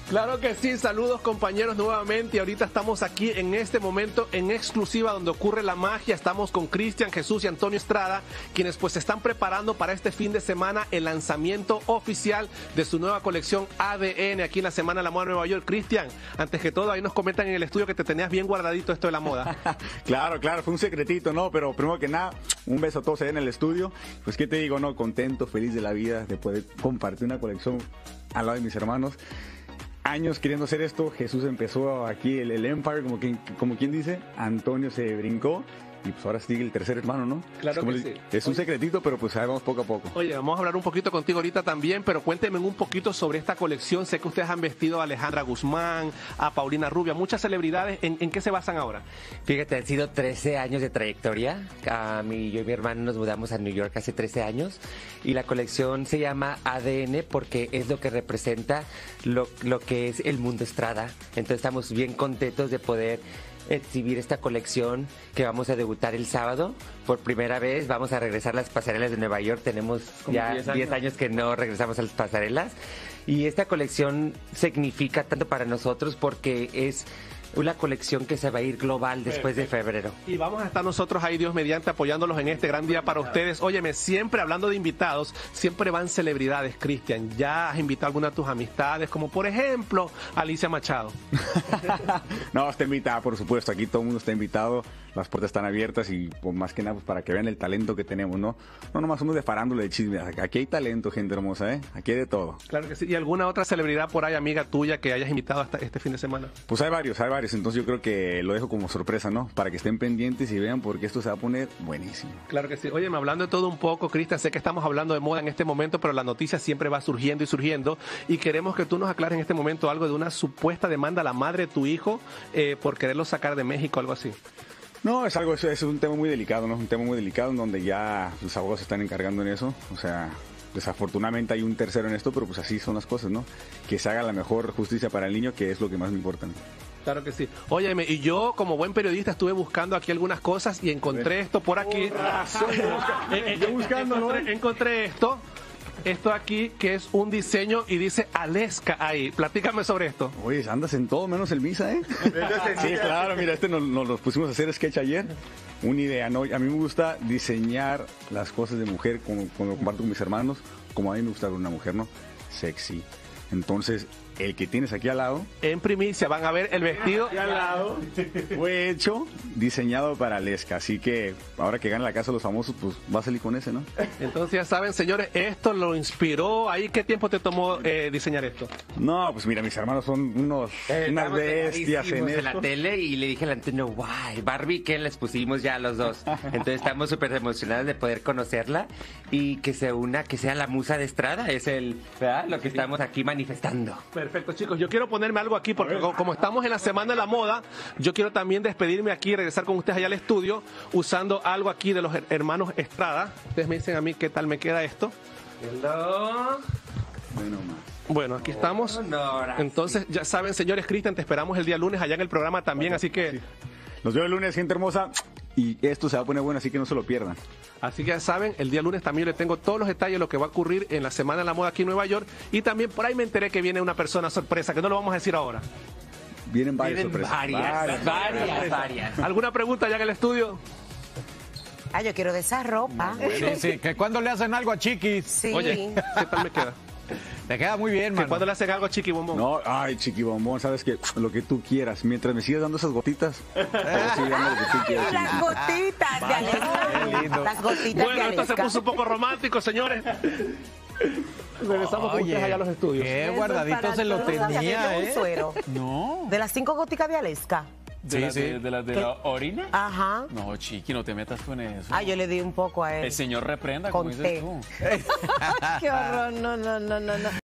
Claro que sí, saludos compañeros nuevamente. Ahorita estamos aquí en este momento en exclusiva donde ocurre la magia. Estamos con Cristian, Jesús y Antonio Estrada, quienes pues se están preparando para este fin de semana el lanzamiento oficial de su nueva colección ADN aquí en la Semana de la Moda Nueva York. Cristian, antes que todo, ahí nos comentan en el estudio que te tenías bien guardadito esto de la moda. Claro, fue un secretito, ¿no? Pero primero que nada, un beso a todos allá en el estudio. Pues qué te digo, ¿no? Contento, feliz de la vida de poder compartir una colección al lado de mis hermanos. Años queriendo hacer esto, Jesús empezó aquí el Empire, como quien dice, Antonio se brincó y pues ahora sigue el tercer hermano, ¿no? Claro que sí. Es un secretito, pero pues ahí vamos poco a poco. Oye, vamos a hablar un poquito contigo ahorita también, pero cuénteme un poquito sobre esta colección. Sé que ustedes han vestido a Alejandra Guzmán, a Paulina Rubio, muchas celebridades. ¿En qué se basan ahora? Fíjate, han sido 13 años de trayectoria. Yo y mi hermano nos mudamos a New York hace 13 años y la colección se llama ADN porque es lo que representa lo que es el mundo Estrada. Entonces estamos bien contentos de poder exhibir esta colección que vamos a debutar el sábado. Por primera vez vamos a regresar a las pasarelas de Nueva York. Tenemos ya 10 años que no regresamos a las pasarelas. Y esta colección significa tanto para nosotros porque es una colección que se va a ir global después de febrero. Y vamos a estar nosotros ahí, Dios mediante, apoyándolos en este gran día para ustedes. Óyeme, siempre hablando de invitados, siempre van celebridades, Cristian. ¿Ya has invitado a alguna de tus amistades? Como por ejemplo, Alicia Machado. No, está invitada, por supuesto. Aquí todo el mundo está invitado. Las puertas están abiertas y pues, más que nada pues, para que vean el talento que tenemos, ¿no? No nomás somos de farándula, de chisme. Aquí hay talento, gente hermosa, ¿eh? Aquí hay de todo. Claro que sí. ¿Y alguna otra celebridad por ahí, amiga tuya, que hayas invitado hasta este fin de semana? Pues hay varios. Entonces yo creo que lo dejo como sorpresa, ¿no? Para que estén pendientes y vean porque esto se va a poner buenísimo. Claro que sí. Óyeme, hablando de todo un poco, Cristian, sé que estamos hablando de moda en este momento, pero la noticia siempre va surgiendo y surgiendo. Y queremos que tú nos aclares en este momento algo de una supuesta demanda a la madre de tu hijo por quererlo sacar de México, algo así. No, es un tema muy delicado, ¿no? Un tema muy delicado en donde ya los abogados se están encargando en eso. O sea, desafortunadamente hay un tercero en esto, pero pues así son las cosas, ¿no? Que se haga la mejor justicia para el niño, que es lo que más me importa, ¿no? Claro que sí. Óyeme, y yo como buen periodista estuve buscando aquí algunas cosas y encontré esto por aquí. Yo buscando, encontré esto aquí que es un diseño y dice Aleska ahí. Platícame sobre esto. Oye, andas en todo menos el Visa, ¿eh? Sí, claro, mira, nos lo pusimos a hacer sketch ayer. Una idea, ¿no? A mí me gusta diseñar las cosas de mujer cuando comparto con mis hermanos, como a mí me gusta ver una mujer, ¿no? Sexy. Entonces, el que tienes aquí al lado, en primicia van a ver el vestido aquí al lado, fue hecho, diseñado para Aleska, así que ahora que gana la casa de los famosos, pues va a salir con ese, ¿no? Entonces ya saben, señores, esto lo inspiró. ¿Ahí qué tiempo te tomó diseñar esto? No, pues mira, mis hermanos son unas bestias en esto. La tele y le dije al Antonio, guay, Barbie, que les pusimos ya a los dos. Entonces estamos súper emocionados de poder conocerla y que se una, que sea la musa de Estrada, es ¿verdad? Lo que estamos aquí manifestando. Perfecto, chicos. Yo quiero ponerme algo aquí porque como estamos en la Semana de la Moda, yo quiero también despedirme aquí y regresar con ustedes allá al estudio usando algo aquí de los hermanos Estrada. Ustedes me dicen a mí qué tal me queda esto. Hello. Bueno, aquí estamos. Entonces, ya saben, señores, Cristian, te esperamos el día lunes allá en el programa también, así que... Sí. Nos vemos el lunes, gente hermosa. Y esto se va a poner bueno, así que no se lo pierdan. Así que ya saben, el día lunes también les tengo todos los detalles de lo que va a ocurrir en la Semana de la Moda aquí en Nueva York. Y también por ahí me enteré que viene una persona sorpresa, que no lo vamos a decir ahora. Vienen varias sorpresas. Varias. ¿Alguna pregunta allá en el estudio? Yo quiero de esa ropa. Sí, que cuando le hacen algo a Chiquis. Sí. Oye, ¿qué tal me queda? Te queda muy bien, mano. ¿Cuándo le hacen algo a Chiqui Bombón? No, ay, Chiqui Bombón, sabes que lo que tú quieras. Mientras me sigas dando esas gotitas, te voy a seguir dando lo que tú quieras. Las gotitas de Aleska. Las gotitas bueno, de esto se Aleska. puso un poco romántico, señores. Regresamos con ustedes allá a los estudios. Qué guardadito se lo tenía, Un suero. No. De las 5 goticas de Aleska. Sí. ¿De la orina? Ajá. No, Chiqui, no te metas con eso. Yo le di un poco a él. El señor reprenda, como Con dices té. tú. Qué horror. No.